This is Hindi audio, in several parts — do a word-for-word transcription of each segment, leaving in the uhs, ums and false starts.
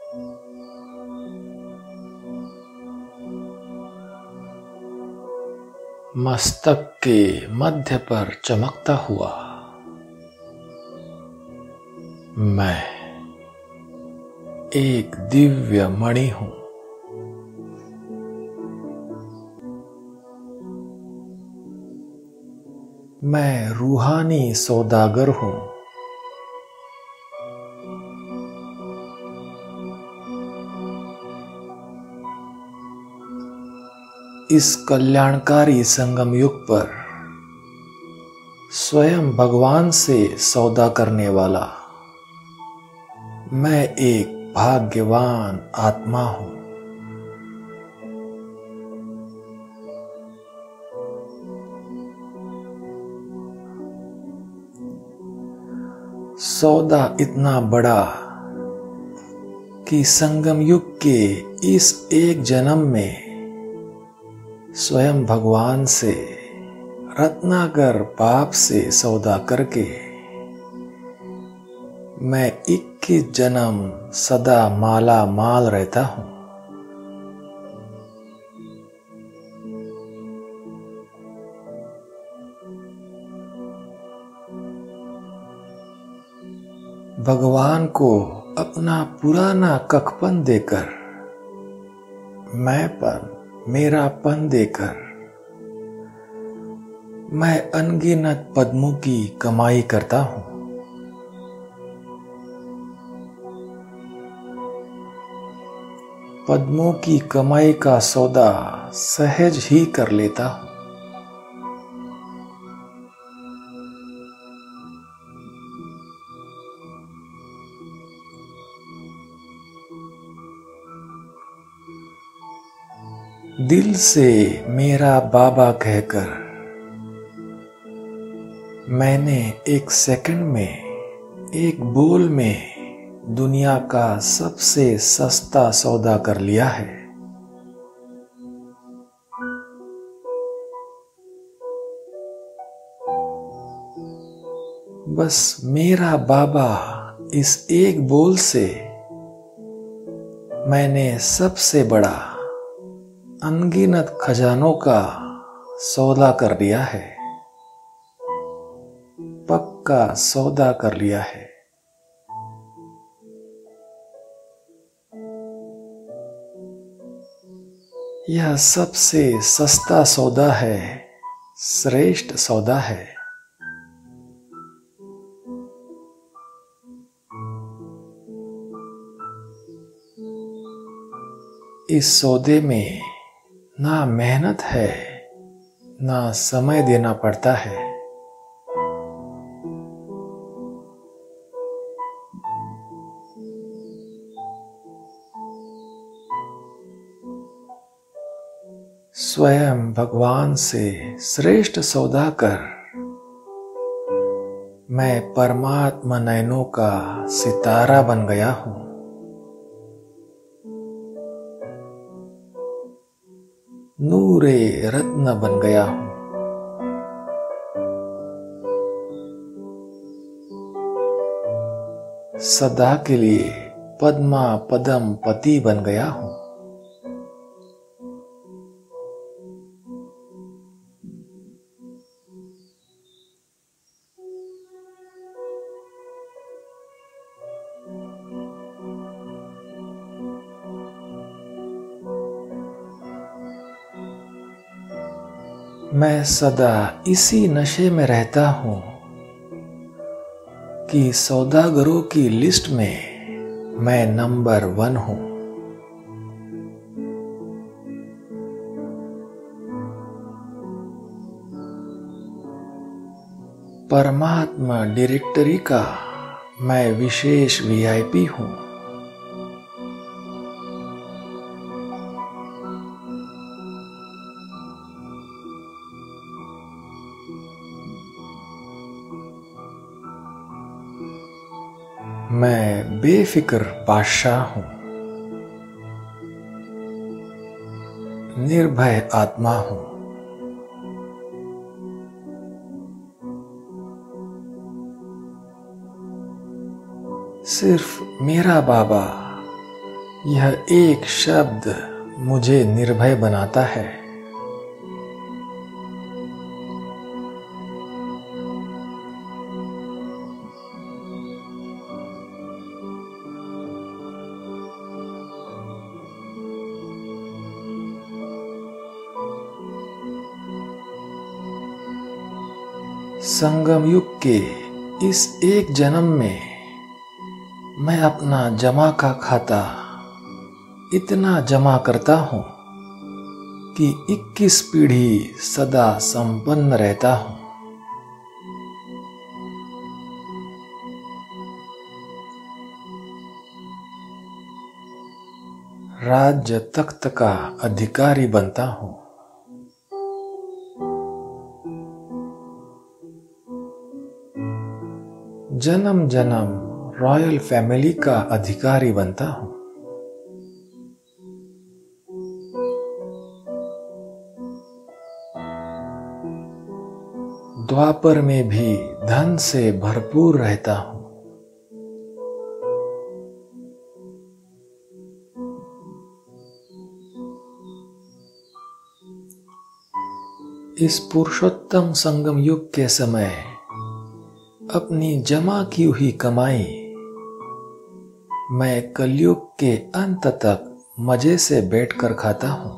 मस्तक के मध्य पर चमकता हुआ मैं एक दिव्य मणि हूं। मैं रूहानी सौदागर हूं। इस कल्याणकारी संगम युग पर स्वयं भगवान से सौदा करने वाला मैं एक भाग्यवान आत्मा हूं। सौदा इतना बड़ा कि संगम युग के इस एक जन्म में स्वयं भगवान से रत्नाकर पाप से सौदा करके मैं इक्कीस जन्म सदा माला माल रहता हूं। भगवान को अपना पुराना कखपन देकर, मैंपन, मेरापन देकर मैं अनगिनत पद्मों की कमाई करता हूं। पद्मों की कमाई का सौदा सहज ही कर लेता हूं। दिल से मेरा बाबा कहकर मैंने एक सेकंड में, एक बोल में दुनिया का सबसे सस्ता सौदा कर लिया है। बस मेरा बाबा इस एक बोल से मैंने सबसे बड़ा अनगिनत खजानों का सौदा कर लिया है, पक्का सौदा कर लिया है। यह सबसे सस्ता सौदा है, श्रेष्ठ सौदा है। इस सौदे में ना मेहनत है, ना समय देना पड़ता है। स्वयं भगवान से श्रेष्ठ सौदा कर मैं परमात्मा नयनों का सितारा बन गया हूं। नूरे रत्न बन गया हूं। सदा के लिए पद्मा पदम पति बन गया हूं। मैं सदा इसी नशे में रहता हूं कि सौदागरों की लिस्ट में मैं नंबर वन हूं। परमात्मा डायरेक्टरी का मैं विशेष वीआईपी हूं। मैं बेफिक्र बादशाह हूं, निर्भय आत्मा हूं। सिर्फ मेरा बाबा यह एक शब्द मुझे निर्भय बनाता है। संगम युग के इस एक जन्म में मैं अपना जमा का खाता इतना जमा करता हूं कि इक्कीस पीढ़ी सदा संपन्न रहता हूं। राज्य तख्त का अधिकारी बनता हूं। जन्म जन्म रॉयल फैमिली का अधिकारी बनता हूं। द्वापर में भी धन से भरपूर रहता हूं। इस पुरुषोत्तम संगम युग के समय अपनी जमा की हुई कमाई मैं कलयुग के अंत तक मजे से बैठकर खाता हूं।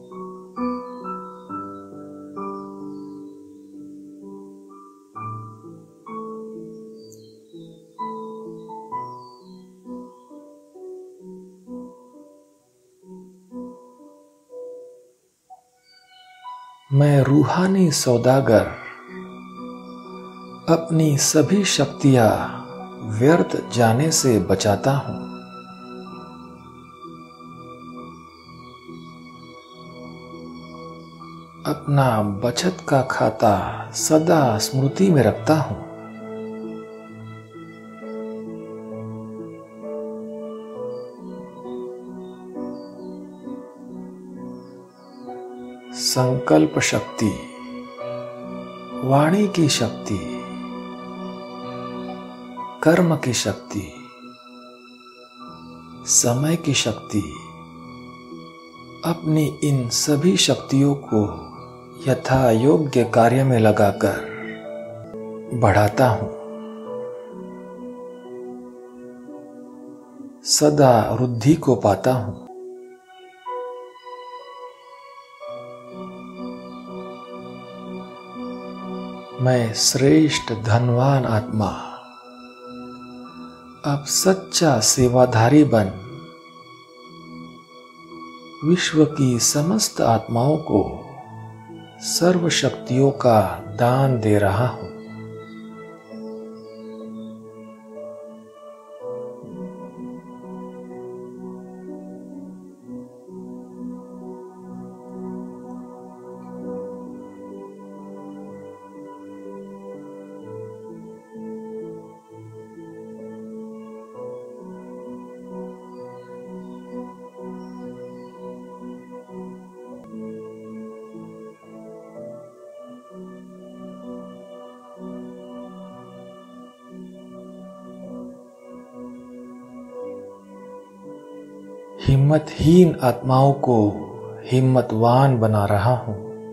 मैं रूहानी सौदागर अपनी सभी शक्तियां व्यर्थ जाने से बचाता हूं। अपना बचत का खाता सदा स्मृति में रखता हूं। संकल्प शक्ति, वाणी की शक्ति, कर्म की शक्ति, समय की शक्ति, अपनी इन सभी शक्तियों को यथा योग्य कार्य में लगाकर बढ़ाता हूं। सदा वृद्धि को पाता हूं। मैं श्रेष्ठ धनवान आत्मा अब सच्चा सेवाधारी बन विश्व की समस्त आत्माओं को सर्व शक्तियों का दान दे रहा हूं। हिम्मतहीन आत्माओं को हिम्मतवान बना रहा हूं।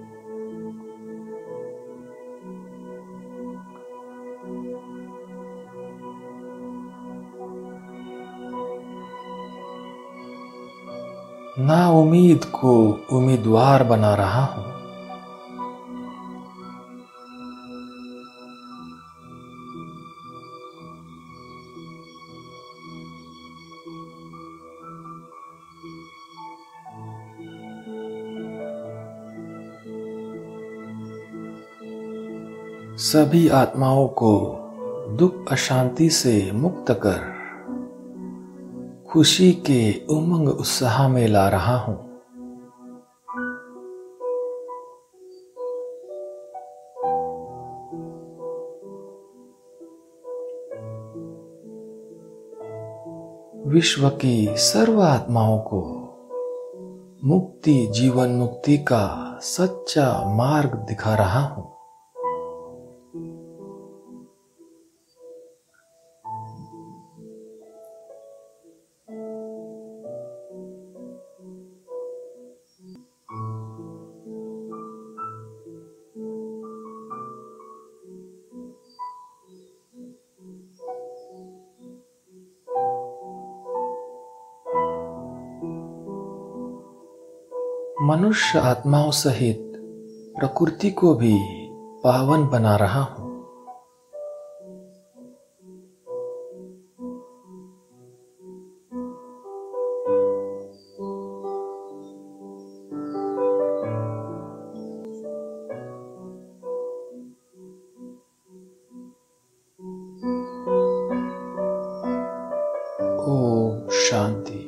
नाउम्मीद को उम्मीदवार बना रहा हूं। सभी आत्माओं को दुख अशांति से मुक्त कर खुशी के उमंग उत्साह में ला रहा हूं। विश्व की सर्व आत्माओं को मुक्ति जीवन मुक्ति का सच्चा मार्ग दिखा रहा हूं। मनुष्य आत्माओं सहित प्रकृति को भी पावन बना रहा हूं। ओम शांति।